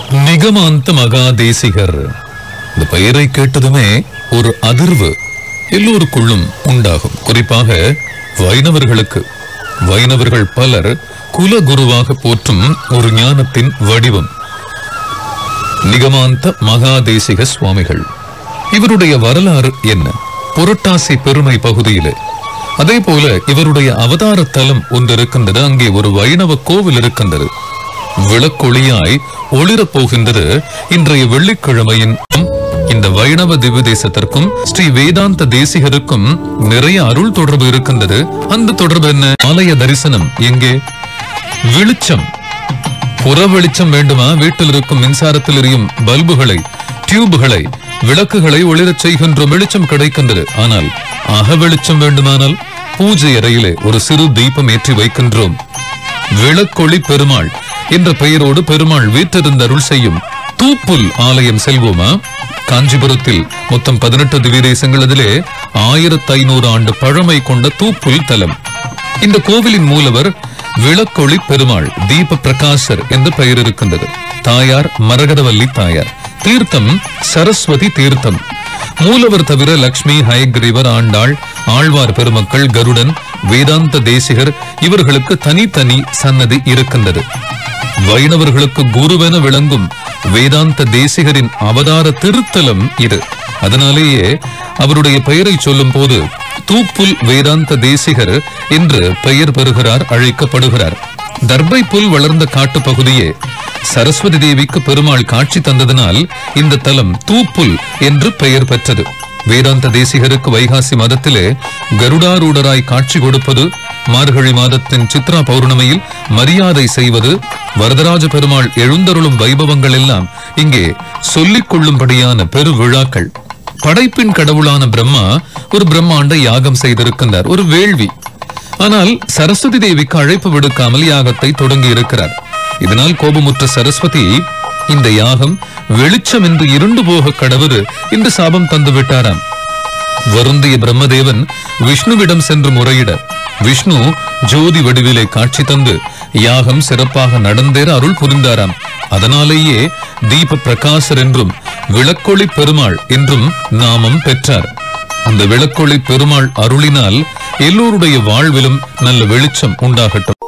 நிகமாந்த மகாதேசிகர். இந்த பெயரை கேட்டதுமே ஒரு அதிர்வு எல்லோருக்குள்ளும் உண்டாகும். குறிப்பாக வைணவர்களுக்கு. வைணவர்கள் பலர் குலகுருவாக போற்றும் ஒரு ஞானத்தின் வடிவம் நிகமாந்த மகாதேசிக சுவாமிகள். இவருடைய வரலாறு என்ன? புரட்டாசி பெருமை பகுதியிலே அதே போல இவருடைய அவதார தலம் ஒன்று இருக்கின்றது. அங்கே ஒரு வைணவ கோவில் இருக்கின்றது. விளக்கொளியாய் ஒளிரப் போகின்றது. இன்றைய வெள்ளிக்கிழமையின் இந்த வைணவ திவ்ய தேசத்திற்கும் ஸ்ரீ வேதாந்த தேசிகருக்கும் நிறைய அருள் தொடர்பு இருக்கின்றது. அந்த தொடர்பு என்ன? ஆலய தரிசனம் எங்கே? வெளிச்சம், புற வெளிச்சம் வேண்டுமா? வீட்டில் இருக்கும் மின்சாரத்தில் எரியும் பல்புகளை, டியூப்களை, விளக்குகளை ஒளிரச் செய்கின்றோம், வெளிச்சம் கிடைக்கின்றது. ஆனால் அக வெளிச்சம் வேண்டுமானால் பூஜை அறையிலே ஒரு சிறு தீபம் ஏற்றி வைக்கின்றோம். விளக்கொளி பெருமாள் என்ற பெயரோடு பெருமாள் வீற்றிருந்த அருள் செய்யும் தூப்புல் ஆலயம் செல்வோமா? காஞ்சிபுரத்தில் மொத்தம் 18 திவ்ய தேசங்கள். அதிலே 1500 ஆண்டு பழமை கொண்ட தூப்புல் தலம். இந்த கோவிலின் மூலவர் விளக்கொளி பெருமாள், தீப பிரகாசர் என்று பெயர் இருக்கின்றது. தாயார் மரகதவல்லி தாயார். தீர்த்தம் சரஸ்வதி தீர்த்தம். மூலவர் தவிர லக்ஷ்மி, ஹயக்ரீவர், ஆண்டாள், ஆழ்வார் பெருமக்கள், கருடன், வேதாந்த தேசிகர் இவர்களுக்கு தனித்தனி சன்னதி இருக்கின்றது. வைணவர்களுக்கு குருவென விளங்கும் வேதாந்த தேசிகரின் அவதார திருத்தலம் இது. அதனாலேயே அவருடைய பெயரை சொல்லும் போது தூப்புல் வேதாந்த தேசிகர் என்று பெயர் பெறுகிறார், அழைக்கப்படுகிறார். தர்பை புல் வளர்ந்த காட்டு பகுதியே சரஸ்வதி தேவிக்கு பெருமாள் காட்சி தந்ததனால் இந்த தலம் தூப்புல் என்று பெயர் பெற்றது. வேதாந்த தேசிகருக்கு வைகாசி மாதத்திலே கருடாரூடராய் காட்சி கொடுப்பது, மார்கழி மாதத்தின் சித்ரா பௌர்ணமியில் மரியாதை செய்வது, வரதராஜ பெருமாள் எழுந்தருளும் வைபவங்கள் எல்லாம் இங்கே சொல்லிக் கொள்ளும்படியான பெரு விழாக்கள். படைப்பின் கடவுளான பிரம்மா ஒரு பிரம்மாண்ட யாகம் செய்திருக்கின்றார், ஒரு வேள்வி. ஆனால் சரஸ்வதி தேவிக்கு அழைப்பு விடுக்காமல் யாகத்தை தொடங்கி இருக்கிறார். இதனால் கோபமுற்ற சரஸ்வதி இந்த யாகம் வெளிச்சம் என்று இருண்டு போக கடவுள் என்று சாபம் தந்து விட்டாராம். வருந்திய பிரம்மதேவன் விஷ்ணுவிடம் சென்று முறையிட விஷ்ணு ஜோதி வடிவிலே காட்சி தந்து யாகம் சிறப்பாக நடந்தேற அருள் புரிந்தாராம். அதனாலேயே தீப பிரகாசர் என்றும் விளக்கொளி பெருமாள் என்றும் நாமம் பெற்றார். அந்த விளக்கொளி பெருமாள் அருளினால் எல்லோருடைய வாழ்விலும் நல்ல வெளிச்சம் உண்டாகட்டும்.